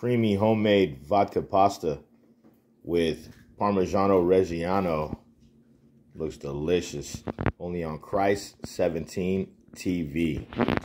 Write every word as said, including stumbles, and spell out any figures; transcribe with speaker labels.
Speaker 1: creamy homemade vodka pasta with Parmigiano Reggiano. Looks delicious. Only on Christ seventeen T V.